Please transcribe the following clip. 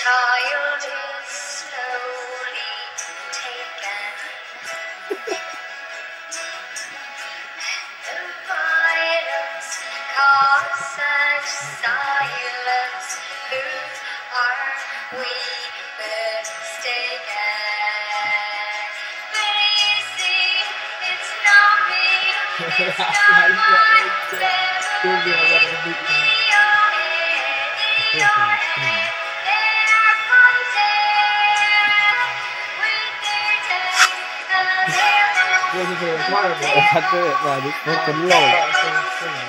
child is slowly taken. The violence cause such silence. Who are we mistaken? But you see, it's not me, it's not my memory. In your head, they are pointing with their taste and their Gue thì phải qua được, thật đấy, và những cái lồi